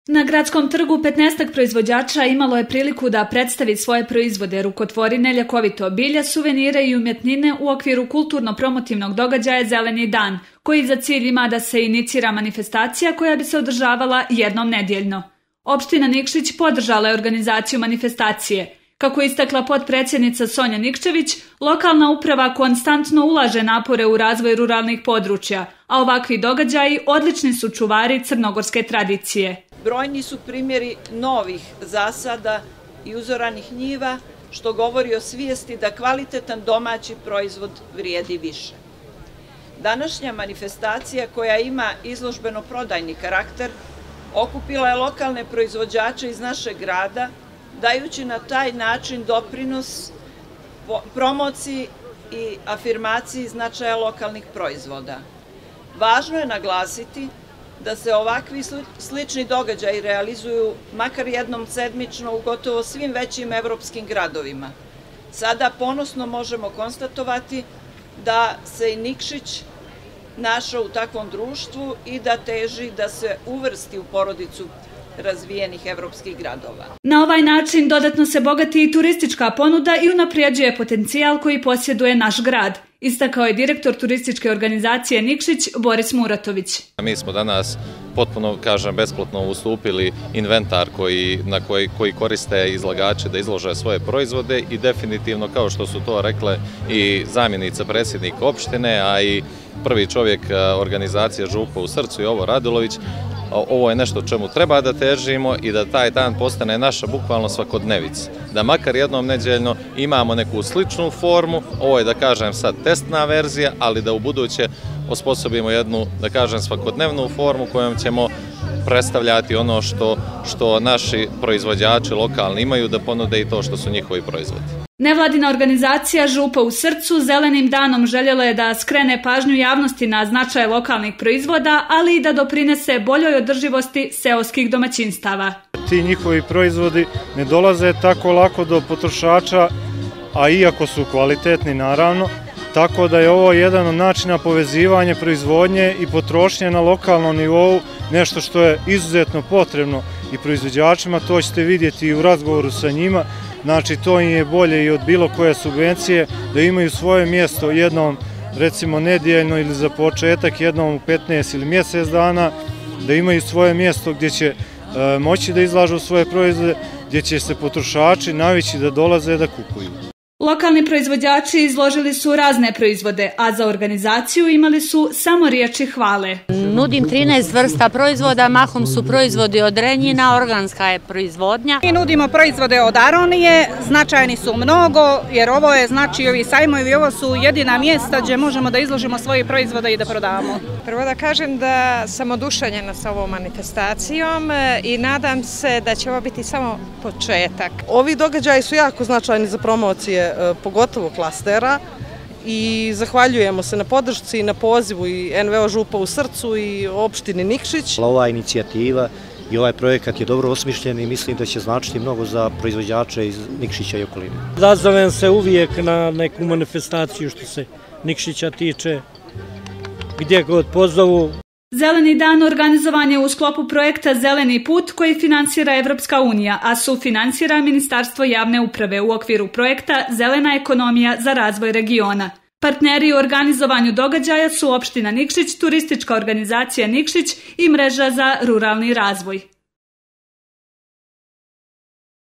Na gradskom trgu 15 proizvođača imalo je priliku da predstavi svoje proizvode, rukotvorine, ljekovito bilje, suvenire i umjetnine u okviru kulturno-promotivnog događaja Zeleni dan, koji za cilj ima da se inicira manifestacija koja bi se održavala jednom nedjeljno. Opština Nikšić podržala je organizaciju manifestacije. Kako je istakla potpredsjednica Sonja Nikčević, lokalna uprava konstantno ulaže napore u razvoj ruralnih područja, a ovakvi događaji odlični su čuvari crnogorske tradicije. Brojni su primjeri novih zasada i uzoranih njiva, što govori o svijesti da kvalitetan domaći proizvod vrijedi više. Današnja manifestacija, koja ima izložbeno-prodajni karakter, okupila je lokalne proizvođače iz našeg grada, dajući na taj način doprinos promociji i afirmaciji značaja lokalnih proizvoda. Važno je naglasiti da se ovakvi slični događaji realizuju makar jednom sedmično u gotovo svim većim evropskim gradovima. Sada ponosno možemo konstatovati da se i Nikšić našao u takvom društvu i da teži da se uvrsti u porodicu razvijenih evropskih gradova. Na ovaj način dodatno se bogati i turistička ponuda i unapređuje potencijal koji posjeduje naš grad, istakao je direktor turističke organizacije Nikšić Boris Muratović. Mi smo danas potpuno, besplatno ustupili inventar koji koriste izlagači da izlože svoje proizvode i definitivno, kao što su to rekle i zamjenica predsjednika opštine, a i prvi čovjek organizacije Župa u srcu Jovo Radulović, ovo je nešto čemu treba da težimo i da taj dan postane naša bukvalno svakodnevica. Da makar jednom nedjeljno imamo neku sličnu formu, ovo je sad testna verzija, ali da u buduće osposobimo jednu, svakodnevnu formu kojom ćemo predstavljati ono što naši proizvođači lokalni imaju da ponude i to što su njihovi proizvodi. Nevladina organizacija Župa u srcu Zelenim danom željela je da skrene pažnju javnosti na značaj lokalnih proizvoda, ali i da doprinese boljoj održivosti seoskih domaćinstava. Ti njihovi proizvodi ne dolaze tako lako do potrošača, a iako su kvalitetni naravno, tako da je ovo jedan od načina povezivanja proizvodnje i potrošnje na lokalnom nivou, nešto što je izuzetno potrebno i proizvođačima, to ćete vidjeti i u razgovoru sa njima. Znači, to im je bolje i od bilo koje subvencije, da imaju svoje mjesto jednom, recimo, nedjeljno ili za početak jednom u 15 ili mjesec dana, da imaju svoje mjesto gdje će moći da izlažu svoje proizvode, gdje će se potrošači navići da dolaze da kupuju. Lokalni proizvođači izložili su razne proizvode, a za organizaciju imali su samo riječi hvale. Nudim 13 vrsta proizvoda, mahom su proizvodi od renjina, organska je proizvodnja. Mi nudimo proizvode od aronije, značajni su mnogo, jer ovo je, znači, ovi sajmovi, ovo su jedina mjesta gdje možemo da izložimo svoje proizvode i da prodamo. Prvo da kažem da sam oduševljena sa ovom manifestacijom i nadam se da će ovo biti samo početak. Ovi događaji su jako značajni za promocije, pogotovo klastera, i zahvaljujemo se na podršci i na pozivu i NVO Župa u srcu i opštini Nikšić. Ova inicijativa i ovaj projekat je dobro osmišljen i mislim da će značiti mnogo za proizvođače iz Nikšića i okoline. Zazovem se uvijek na neku manifestaciju što se Nikšića tiče, gdje god pozovu. Zeleni dan organizovan je u sklopu projekta Zeleni put koji finansira Evropska unija, a sufinansira Ministarstvo javne uprave u okviru projekta Zelena ekonomija za razvoj regiona. Partneri u organizovanju događaja su opština Nikšić, turistička organizacija Nikšić i mreža za ruralni razvoj.